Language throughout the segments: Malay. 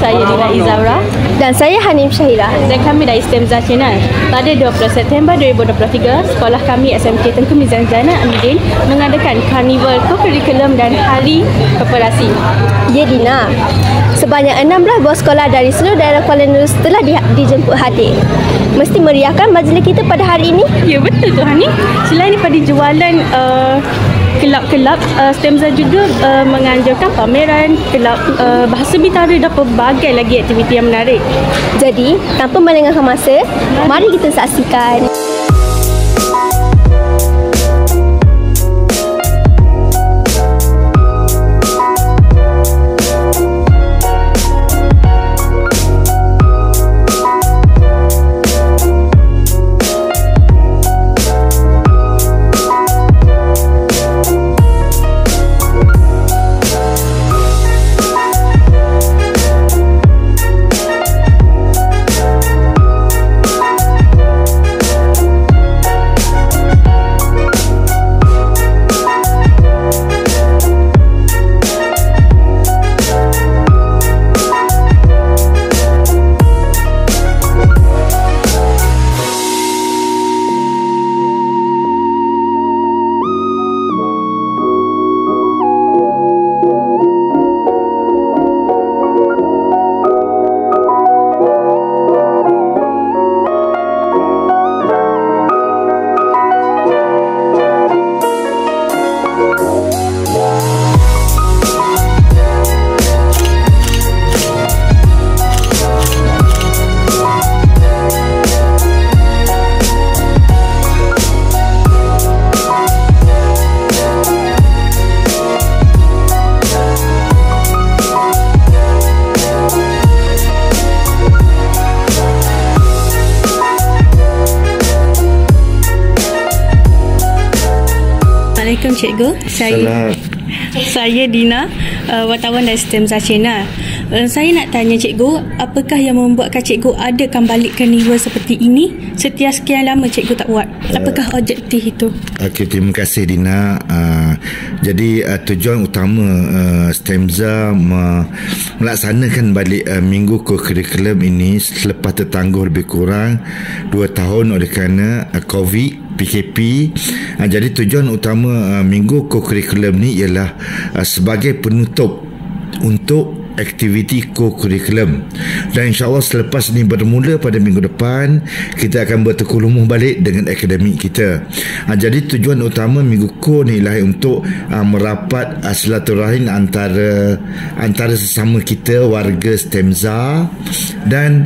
saya Dina Izawra. Dan saya Hanim Syahira. Dan kami dari STEMZA Channel. Pada 20 September 2023, sekolah kami SMK Tengku Mizan Zainal Abidin mengadakan karnival co-curriculum dan hari koperasi. Ya Dina, sebanyak 16 buah sekolah dari seluruh daerah Kuala Lumpur telah dijemput hadir. Mesti meriahkan majlis kita pada hari ini? Ya betul tu Hani. Selain daripada jualan kelab-kelab, STEMZA juga menganjurkan pameran kelab bahasa Bintara dan pelbagai lagi aktiviti yang menarik. Jadi, tanpa melengahkan masa, mari kita saksikan. Assalamualaikum Cikgu. Saya Dina, wartawan dari STEMZA Channel. Saya nak tanya Cikgu, apakah yang membuatkan Cikgu adakan balik karnival seperti ini setiap sekian lama Cikgu tak buat? Apakah objektif itu? Okey, terima kasih Dina. Jadi tujuan utama STEMZA melaksanakan balik minggu co-curriculum ini selepas tertangguh lebih kurang 2 tahun oleh kerana COVID PKP. Jadi tujuan utama minggu co-curriculum ni ialah sebagai penutup untuk aktiviti co-curriculum, dan insyaAllah selepas ni bermula pada minggu depan kita akan bertekulumuh balik dengan akademik kita. Jadi tujuan utama minggu co ni ialah untuk merapat silaturahim antara sesama kita warga STEMZA dan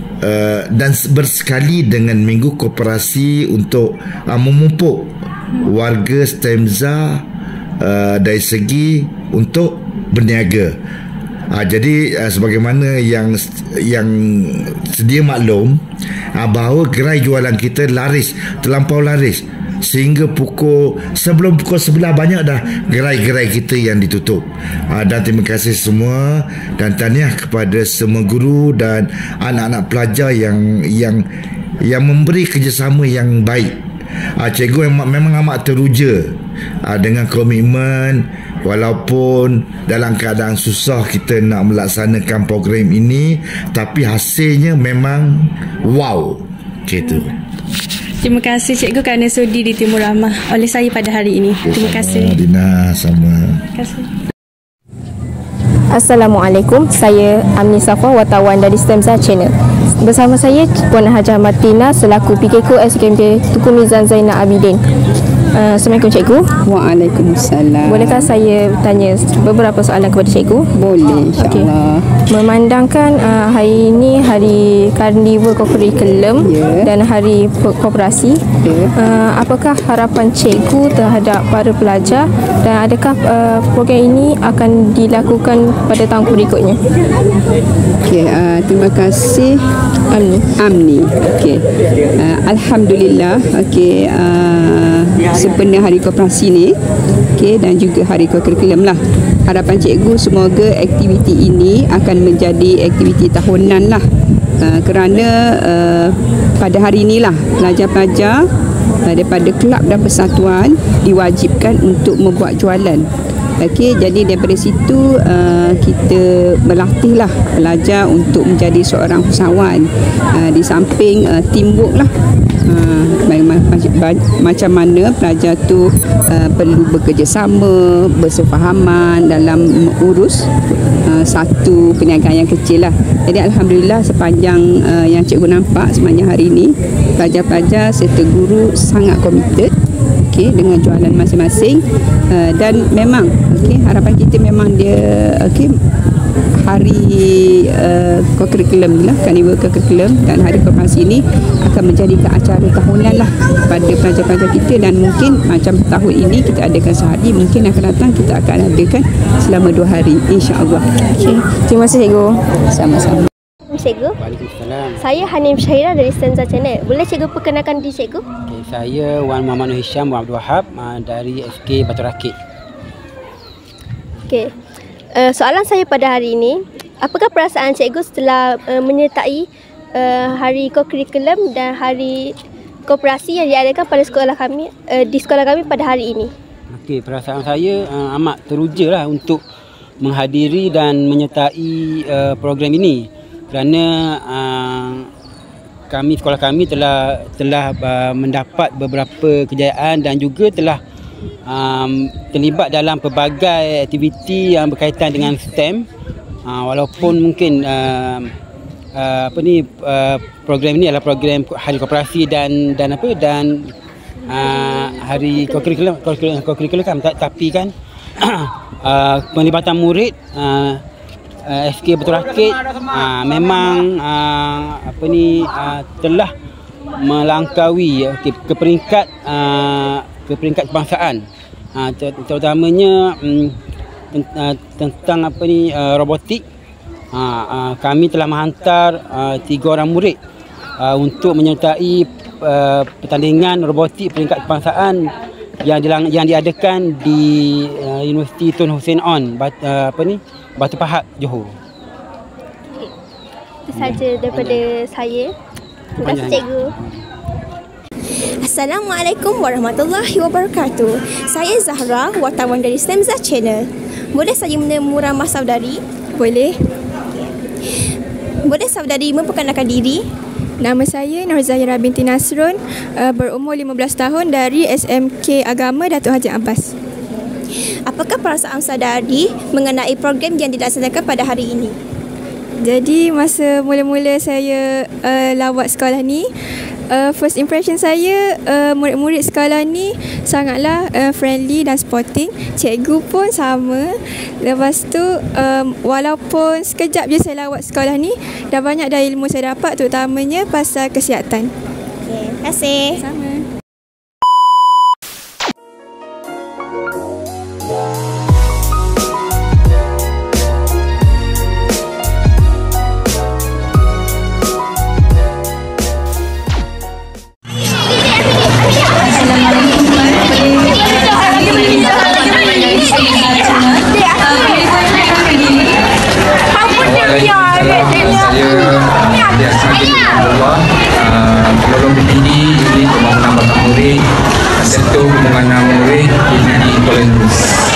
bersekali dengan minggu koperasi untuk memupuk warga STEMZA dari segi untuk berniaga. Jadi sebagaimana yang sedia maklum, bahawa gerai jualan kita terlampau laris, sehingga sebelum pukul 11 banyak dah gerai-gerai kita yang ditutup. Dan terima kasih semua dan tahniah kepada semua guru dan anak-anak pelajar yang memberi kerjasama yang baik. Cikgu memang amat teruja dengan komitmen, walaupun dalam keadaan susah kita nak melaksanakan program ini, tapi hasilnya memang wow gitu. Terima kasih Cikgu kerana sudi di Timur Ramah oleh saya pada hari ini. Terima kasih Dina, sama. Terima kasih. Assalamualaikum, saya Amni Safa, wartawan dari STEMZA Channel. Bersama saya Puan Hajah Martina selaku PKK SKMK Tengku Mizan Zainal Abidin. Assalamualaikum Cikgu. Waalaikumsalam. Bolehkah saya tanya beberapa soalan kepada Cikgu? Boleh, insyaAllah. Memandangkan hari ini hari karnival co-curriculum dan hari koperasi, apakah harapan Cikgu terhadap para pelajar dan adakah program ini akan dilakukan pada tahun berikutnya? Okey, terima kasih Amni. Okey. Alhamdulillah, okey, sempena hari koperasi ni, okey, dan juga hari co-curriculum lah. Harapan Cikgu semoga aktiviti ini akan menjadi aktiviti tahunan lah, kerana pada hari inilah pelajar-pelajar daripada kelab dan persatuan diwajibkan untuk membuat jualan Okey, jadi daripada situ kita berlatihlah pelajar untuk menjadi seorang usahawan. Di samping teamwork lah. Macam mana pelajar tu perlu bekerjasama, bersefahaman dalam mengurus satu perniagaan yang kecil lah. Jadi alhamdulillah sepanjang yang cikgu nampak sepanjang hari ini, pelajar-pelajar serta guru sangat komited dengan jualan masing-masing, dan memang harapan kita memang dia hari co-curriculum lah, Carnival co-curriculum dan hari koperasi ini akan menjadikan acara tahunan lah pada pelajar-pelajar kita, dan mungkin macam tahun ini kita adakan sehari, mungkin akan datang kita akan adakan selama 2 hari, insya-Allah. Terima kasih cikgu. Sama-sama. Cikgu. Waalaikumsalam. Saya Hanim Syahira dari Stanza Channel. Boleh cikgu perkenalkan diri cikgu? Okay, saya Wan Muhammad Nur Hisham Abdul Wahab dari FK Batu Rakit. Okey. Soalan saya pada hari ini, apakah perasaan cikgu setelah menyertai hari co-curriculum dan hari koperasi yang diadakan pada sekolah kami di sekolah kami pada hari ini? Okey, perasaan saya amat teruja lah untuk menghadiri dan menyertai program ini, kerana sekolah kami telah mendapat beberapa kejayaan dan juga telah terlibat dalam pelbagai aktiviti yang berkaitan dengan STEM, walaupun mungkin program ini adalah program hari koperasi dan hari co-curriculum kan, tapi kan penglibatan murid FK Batu Rakit memang telah melangkaui ke peringkat kebangsaan, terutamanya tentang robotik. Kami telah menghantar 3 orang murid untuk menyertai pertandingan robotik peringkat kebangsaan yang diadakan di Universiti Tun Hussein On Batu Pahat, Johor. Itu saja daripada saya. Terima kasih cikgu. Assalamualaikum warahmatullahi wabarakatuh. Saya Zahra, wartawan dari Stanza Channel. Boleh saya menemui ramah saudari? Boleh. Boleh saudari memperkenalkan diri? Nama saya Nur Zahira binti Nasrun, berumur 15 tahun dari SMK Agama Datuk Haji Abbas. Apakah perasaan saudari mengenai program yang dilaksanakan pada hari ini? Jadi masa mula-mula saya lawat sekolah ni, first impression saya, murid-murid sekolah ni sangatlah friendly dan sporting. Cikgu pun sama. Lepas tu walaupun sekejap je saya lawat sekolah ni, dah banyak dah ilmu saya dapat, terutamanya pasal kesihatan. Okay, terima kasih. Sama. Penolong tertinggi unit pembangunan bakat murid Sektor Pembangunan Murid di Kuala Lumpur.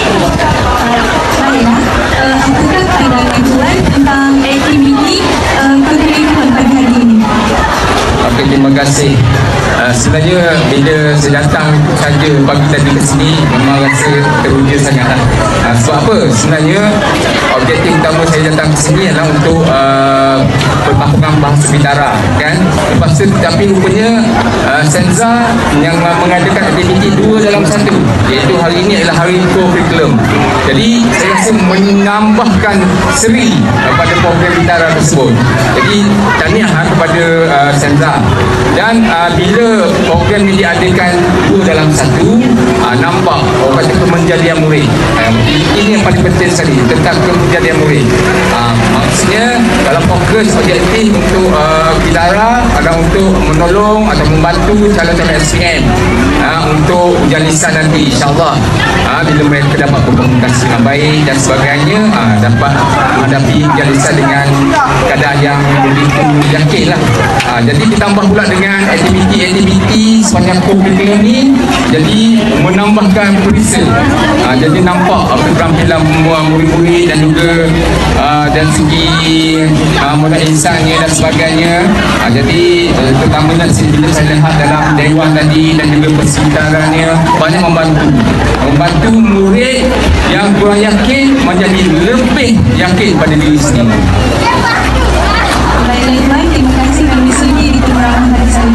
Apakah pandangan tuan tentang aktiviti co-curriculum pada hari ini? Okey, terima kasih. Sebenarnya bila saya datang saja pagi tadi ke sini memang rasa teruja sangatlah. Sebab apa? Sebenarnya objektif utama saya datang ke sini adalah untuk perkampungan bahasa Bintara, kan? Lepas tu tapi rupanya Stanza yang mengadakan aktiviti 2 dalam 1, iaitu hari ini adalah hari co-curriculum. Jadi saya rasa menambahkan seri pada program Bintara tersebut. Jadi tahniah kepada Stanza. Dan bila program ini diadakan 2 dalam 1, nampak orang kata kemenjadian murid. Ini yang paling penting sekali, tentang kemenjadian murid. Maksudnya dalam fokus objektif untuk Bintara adalah untuk menolong atau membantu calon-calon SPM untuk ujian lisan nanti, insyaAllah. Bila mereka dapat berkomunikasi dengan baik dan sebagainya, dapat menghadapi ujian lisan dengan keadaan yang begitu yakin lah. Jadi ditambah pula dengan aktiviti-aktiviti sepanjang co-curriculum ni, jadi menambah membahkan perisa. Jadi nampak keterampilan murid-murid dan juga dari segi modal insannya dan sebagainya. Jadi terutamanya bila saya lihat dalam dewan tadi dan juga persekitarannya banyak membantu murid yang kurang yakin menjadi lebih yakin pada diri sendiri. Baik, terima kasih kami sudi di pemeraman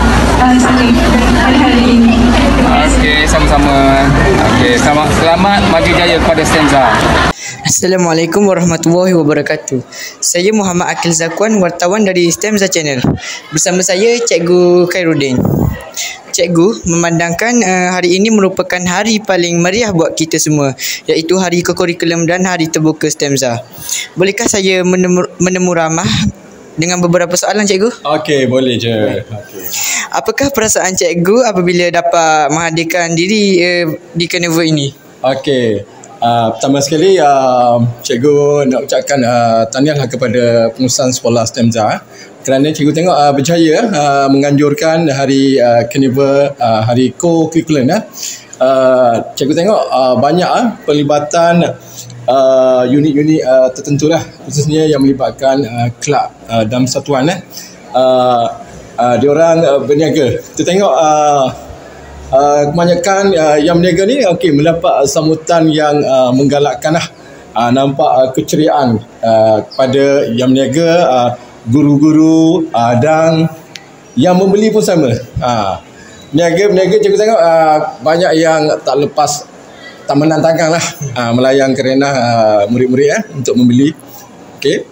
pada hari ini. Okey, sama-sama. Okey, selamat maju jaya kepada STEMZA. Assalamualaikum warahmatullahi wabarakatuh. Saya Muhammad Akil Zakwan, wartawan dari STEMZA Channel. Bersama saya Cikgu Khairuddin. Cikgu memandangkan hari ini merupakan hari paling meriah buat kita semua, iaitu Hari Kokurikulum dan Hari Terbuka STEMZA. Bolehkah saya menemu ramah dengan beberapa soalan, Cikgu? Okey, boleh je. Okay. Apakah perasaan Cikgu apabila dapat menghadirkan diri di karnival ini? Okey. Pertama sekali, Cikgu nak ucapkan tahniahlah kepada pengurusan sekolah STEMZA kerana Cikgu tengok berjaya menganjurkan hari karnival, hari co-curriculum. Cikgu tengok banyak pelibatan unit-unit tertentu lah, khususnya yang melibatkan kelab dalam satuan diorang berniaga. Kita tengok kebanyakan yang berniaga ni mendapat sambutan yang menggalakkan lah. Nampak keceriaan kepada yang berniaga, guru-guru dan yang membeli pun sama. Berniaga cikgu tengok banyak yang tak lepas tak menantangkan lah, melayang kerenah murid-murid untuk membeli. Okey.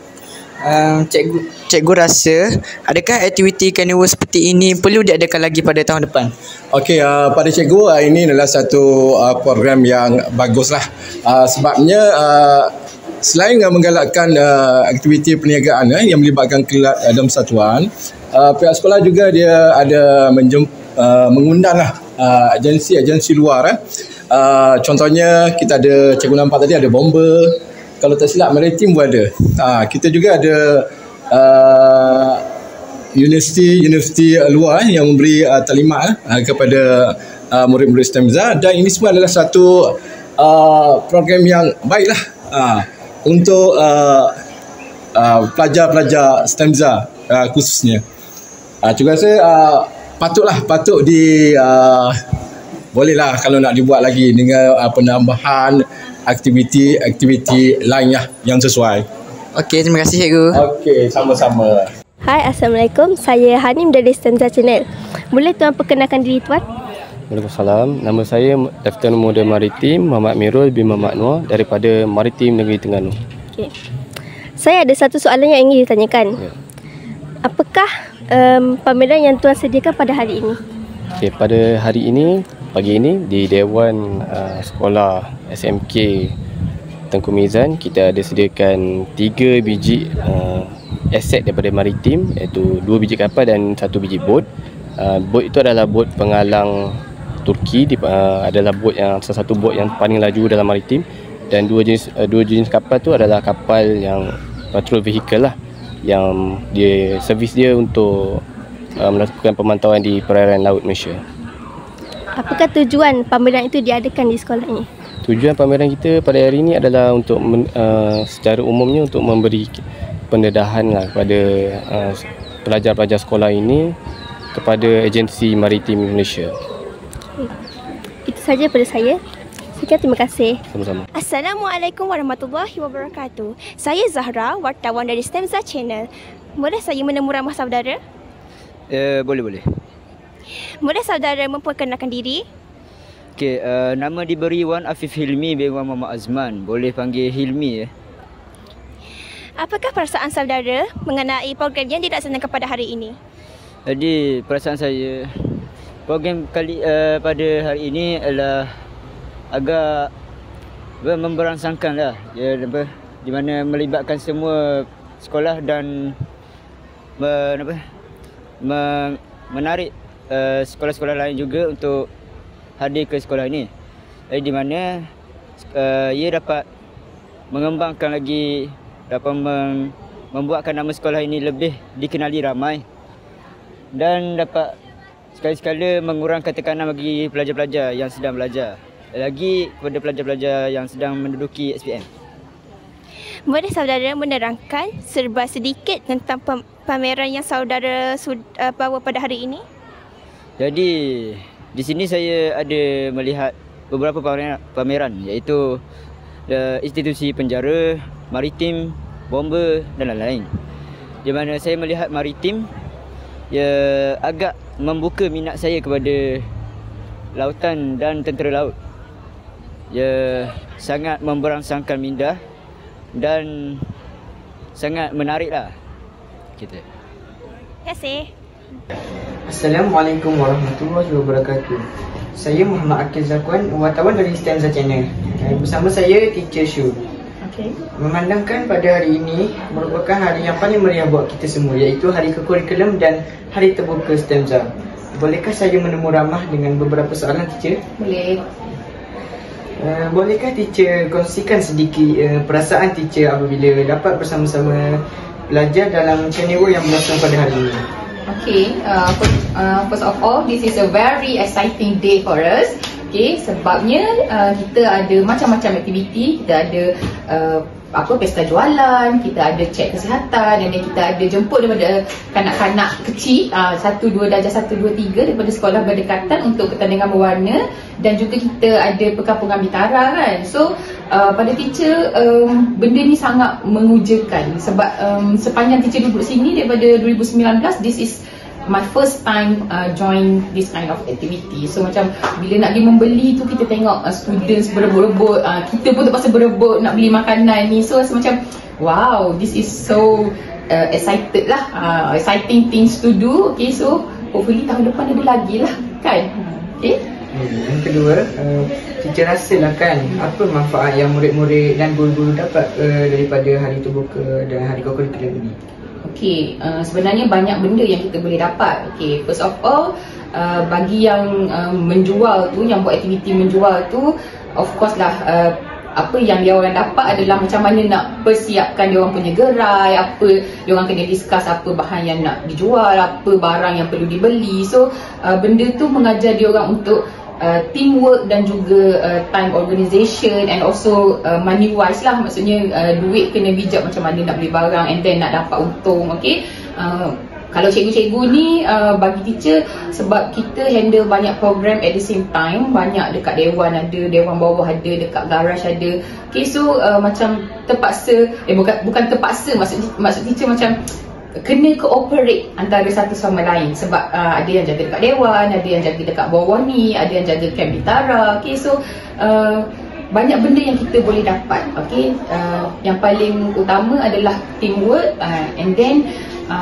Cikgu rasa adakah aktiviti karnival seperti ini perlu diadakan lagi pada tahun depan? Okey, pada cikgu ini adalah satu program yang bagus lah. Sebabnya selain menggalakkan aktiviti perniagaan yang melibatkan kelab dalam satuan, pihak sekolah juga dia ada mengundang lah agensi luar. Contohnya kita ada, cikgu nampak tadi ada bomber, kalau tak silap maritim pun ada. Kita juga ada universiti luar yang memberi talimat kepada murid-murid STEMZA, dan ini semua adalah satu program yang baiklah untuk pelajar-pelajar STEMZA khususnya. Cikgu rasa patut bolehlah kalau nak dibuat lagi dengan penambahan aktiviti lainnya yang sesuai. Okey, terima kasih Cikgu. Okey, sama-sama. Hai, Assalamualaikum. Saya Hanim dari STEMZA Channel. Boleh tuan perkenalkan diri tuan? Waalaikumsalam. Nama saya Lieutenant Muda Maritim Muhammad Mirul bin Muhammad Noor daripada Maritim Negeri Terengganu. Okey. Saya ada satu soalan yang ingin ditanyakan. Ya. Apakah pameran yang tuan sediakan pada hari ini? Okey, pada hari ini, pagi ini di Dewan Sekolah SMK Tengku Mizan, kita ada sediakan 3 biji aset daripada maritim, iaitu 2 biji kapal dan 1 biji bot. Bot itu adalah bot penghalang Turki, adalah bot yang salah satu bot yang paling laju dalam maritim, dan dua jenis kapal tu adalah kapal yang patrol vehicle lah, yang servis dia untuk melakukan pemantauan di perairan laut Malaysia. Apakah tujuan pameran itu diadakan di sekolah ini? Tujuan pameran kita pada hari ini adalah untuk secara umumnya untuk memberi pendedahan lah kepada pelajar-pelajar sekolah ini kepada agensi maritim Malaysia. Itu saja pada saya. Sekian, terima kasih. Sama-sama. Assalamualaikum warahmatullahi wabarakatuh. Saya Zahra, wartawan dari STEMZA Channel. Boleh saya menemu ramah saudara? Boleh. Boleh saudara memperkenalkan diri? Okey, nama diberi Wan Afif Hilmi bin Wan Muhammad Azman. Boleh panggil Hilmi ya. Apakah perasaan saudara mengenai program yang dilaksanakan pada hari ini? Jadi, perasaan saya program pada hari ini adalah agak memberangsangkan lah. Di mana melibatkan semua sekolah dan menarik sekolah-sekolah lain juga untuk hadir ke sekolah ini. Di mana ia dapat mengembangkan lagi, dapat membuatkan nama sekolah ini lebih dikenali ramai, dan dapat sekali-sekala mengurangkan tekanan bagi pelajar-pelajar yang sedang belajar. lagi kepada pelajar-pelajar yang sedang menduduki SPM. Boleh saudara menerangkan serba sedikit tentang pameran yang saudara bawa pada hari ini? Jadi di sini saya ada melihat beberapa pameran iaitu institusi penjara, maritim, bomba dan lain-lain. Di mana saya melihat maritim agak membuka minat saya kepada lautan dan tentera laut. Sangat memberangsangkan minda dan sangat menariklah kita. Terima kasih. Assalamualaikum warahmatullahi wabarakatuh. Saya Muhammad Akil Zakwan, wartawan dari STEMZA Channel. Bersama saya Teacher Shu. Memandangkan pada hari ini merupakan hari yang paling meriah buat kita semua, iaitu Hari Kurikulum dan Hari Terbuka STEMZA. Bolehkah saya menemu ramah dengan beberapa soalan, teacher? Boleh. Bolehkah teacher kongsikan sedikit perasaan teacher apabila dapat bersama-sama pelajar dalam channel yang berlangsung pada hari ini? Okay, first of all, this is a very exciting day for us. Okay, sebabnya kita ada macam-macam aktiviti. Kita ada pesta jualan, kita ada cek kesihatan, dan kita ada jemput daripada kanak-kanak kecil 1, 2, darjah 1, 2, 3 daripada sekolah berdekatan untuk pertandingan berwarna, dan juga kita ada perkampungan Bintara kan. So pada teacher benda ni sangat mengujakan sebab sepanjang teacher duduk sini daripada 2019, this is my first time join this kind of activity. So macam bila nak pergi membeli tu, kita tengok students berebut-rebut, kita pun terpaksa berebut nak beli makanan ni. So rasa macam wow, this is so excited lah, exciting things to do. Okay, so hopefully tahun depan ada lagi lah kan. Okay. Yang kedua, teacher rasalah kan apa manfaat yang murid-murid dan guru-guru dapat daripada Hari Terbuka dan Hari Kurikulum ini? Okay, sebenarnya banyak benda yang kita boleh dapat. Okay, first of all, bagi yang menjual tu, yang buat aktiviti menjual tu, of course lah, apa yang dia orang dapat adalah macam mana nak persiapkan dia orang punya gerai, apa dia orang kena discuss apa bahan yang nak dijual, apa barang yang perlu dibeli. So benda tu mengajar dia orang untuk teamwork dan juga time organisation, and also money wise lah, maksudnya duit kena bijak macam mana nak beli barang and then nak dapat untung. Okay, kalau cikgu-cikgu ni bagi teacher, sebab kita handle banyak program at the same time, banyak dekat dewan ada, dewan bawah ada, dekat garage ada. Okay, so macam terpaksa, bukan terpaksa, maksud teacher macam kena cooperate antara satu sama lain, sebab ada yang jaga dekat dewan, ada yang jaga dekat bawah ni, ada yang jaga camp Bintara. Okay, so banyak benda yang kita boleh dapat. Okay, yang paling utama adalah teamwork, and then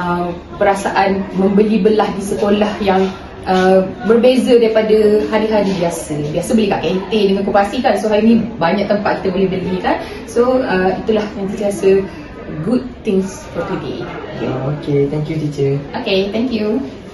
perasaan membeli belah di sekolah yang berbeza daripada hari-hari biasa. Biasa beli kat kantin dengan koperasi kan, so hari ni banyak tempat kita boleh beli kan. So itulah yang kita rasa good things for today. Okay, thank you teacher. Okay, thank you.